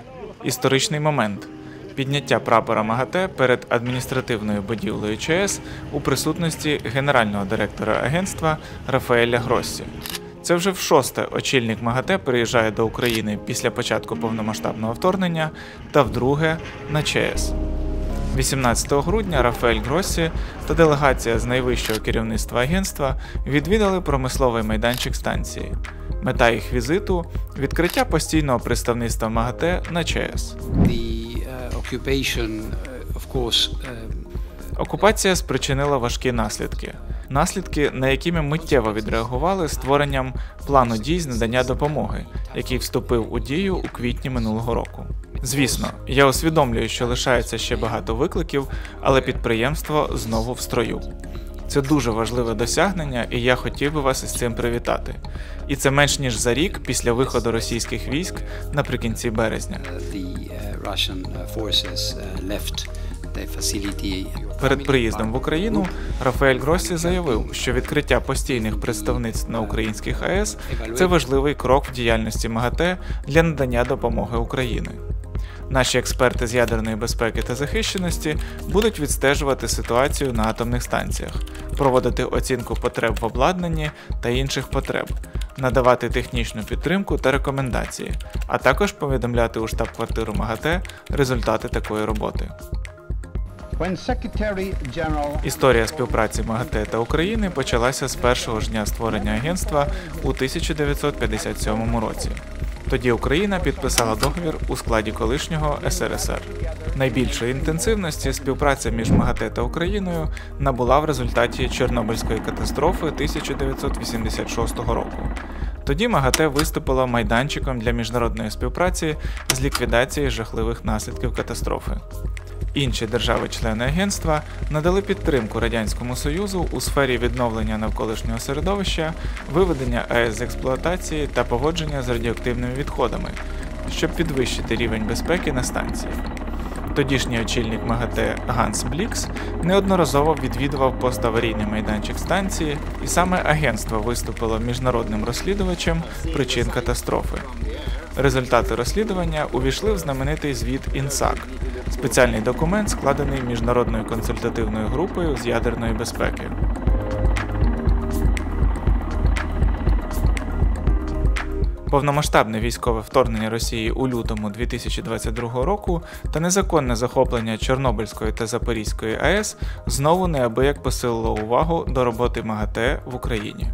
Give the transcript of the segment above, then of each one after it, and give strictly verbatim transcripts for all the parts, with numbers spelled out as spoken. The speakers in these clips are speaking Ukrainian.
Історичний момент – підняття прапора МАГАТЕ перед адміністративною будівлею ЧАЕС у присутності генерального директора агентства Рафаеля Гроссі. Це вже в шосте очільник МАГАТЕ приїжджає до України після початку повномасштабного вторгнення та вдруге на ЧАЕС. вісімнадцятого грудня Рафаель Гроссі та делегація з найвищого керівництва агентства відвідали промисловий майданчик станції. Мета їх візиту – відкриття постійного представництва МАГАТЕ на ЧАЕС. Окупація спричинила важкі наслідки. Наслідки, на які ми миттєво відреагували створенням плану дій з надання допомоги, який вступив у дію у квітні минулого року. Звісно, я усвідомлюю, що лишається ще багато викликів, але підприємство знову в строю. Це дуже важливе досягнення, і я хотів би вас із цим привітати. І це менш ніж за рік після виходу російських військ наприкінці березня. Перед приїздом в Україну Рафаель Гроссі заявив, що відкриття постійних представництв на українських АЕС – це важливий крок в діяльності МАГАТЕ для надання допомоги Україні. Наші експерти з ядерної безпеки та захищеності будуть відстежувати ситуацію на атомних станціях, проводити оцінку потреб в обладнанні та інших потреб, надавати технічну підтримку та рекомендації, а також повідомляти у штаб-квартиру МАГАТЕ результати такої роботи. Історія співпраці МАГАТЕ та України почалася з першого ж дня створення агентства у тисяча дев'ятсот п'ятдесят сьомому році. Тоді Україна підписала договір у складі колишнього ес ер ес ер. Найбільшої інтенсивності співпраця між МАГАТЕ та Україною набула в результаті Чорнобильської катастрофи тисяча дев'ятсот вісімдесят шостого року. Тоді МАГАТЕ виступило майданчиком для міжнародної співпраці з ліквідації жахливих наслідків катастрофи. Інші держави-члени агентства надали підтримку Радянському Союзу у сфері відновлення навколишнього середовища, виведення АЕС з експлуатації та поводження з радіоактивними відходами, щоб підвищити рівень безпеки на станції. Тодішній очільник МАГАТЕ Ганс Блікс неодноразово відвідував поставарійний майданчик станції, і саме агентство виступило міжнародним розслідувачем причин катастрофи. Результати розслідування увійшли в знаменитий звіт інсак – спеціальний документ, складений міжнародною консультативною групою з ядерної безпеки. Повномасштабне військове вторгнення Росії у лютому дві тисячі двадцять другого року та незаконне захоплення Чорнобильської та Запорізької АЕС знову неабияк посилило увагу до роботи МАГАТЕ в Україні.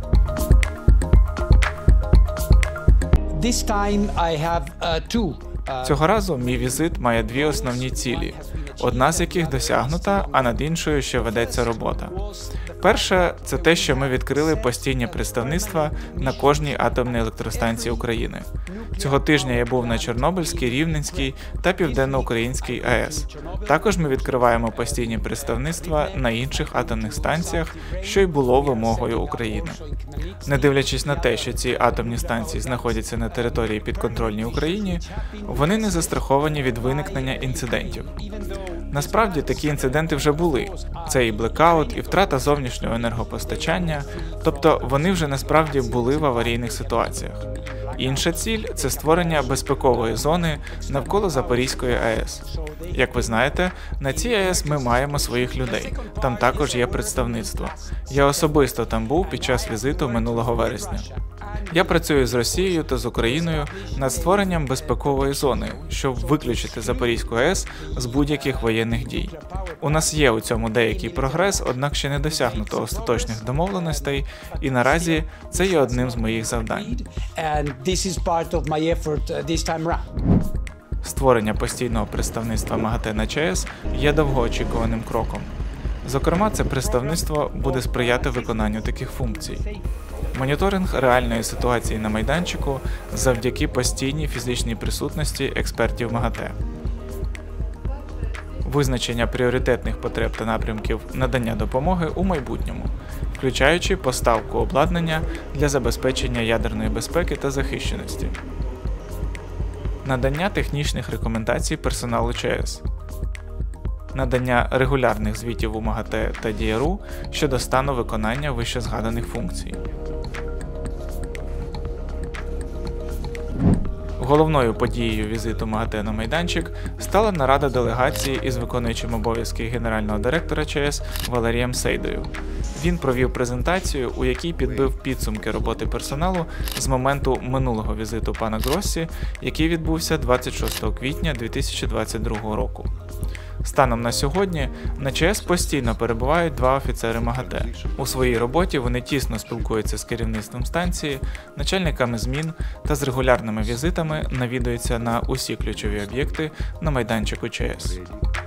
This time I have, uh, two. Цього разу мій візит має дві основні цілі, одна з яких досягнута, а над іншою ще ведеться робота. Перше – це те, що ми відкрили постійні представництва на кожній атомній електростанції України. Цього тижня я був на Чорнобильській, Рівненській та Південноукраїнській АЕС. Також ми відкриваємо постійні представництва на інших атомних станціях, що й було вимогою України. Не дивлячись на те, що ці атомні станції знаходяться на території підконтрольній Україні, вони не застраховані від виникнення інцидентів. Насправді, такі інциденти вже були. Це і блекаут, і втрата зовнішнього енергопостачання, тобто вони вже насправді були в аварійних ситуаціях. Інша ціль – це створення безпекової зони навколо Запорізької АЕС. Як ви знаєте, на цій АЕС ми маємо своїх людей, там також є представництво. Я особисто там був під час візиту минулого вересня. Я працюю з Росією та з Україною над створенням безпекової зони, щоб виключити Запорізьку АЕС з будь-яких воєнних дій. У нас є у цьому деякий прогрес, однак ще не досягнуто остаточних домовленостей, і наразі це є одним з моїх завдань. Створення постійного представництва МАГАТЕ на ЧАЕС є довгоочікуваним кроком. Зокрема, це представництво буде сприяти виконанню таких функцій. Моніторинг реальної ситуації на майданчику завдяки постійній фізичній присутності експертів МАГАТЕ. Визначення пріоритетних потреб та напрямків надання допомоги у майбутньому, включаючи поставку обладнання для забезпечення ядерної безпеки та захищеності. Надання технічних рекомендацій персоналу ЧАЕС. Надання регулярних звітів у МАГАТЕ та ді ер у щодо стану виконання вищезгаданих функцій. Головною подією візиту МАГАТЕ на майданчик стала нарада делегації із виконуючим обов'язки генерального директора ЧАЕС Валерієм Сейдою. Він провів презентацію, у якій підбив підсумки роботи персоналу з моменту минулого візиту пана Гроссі, який відбувся двадцять шостого квітня дві тисячі двадцять другого року. Станом на сьогодні на ЧАЕС постійно перебувають два офіцери МАГАТЕ. У своїй роботі вони тісно спілкуються з керівництвом станції, начальниками змін та з регулярними візитами навідуються на усі ключові об'єкти на майданчику ЧАЕС.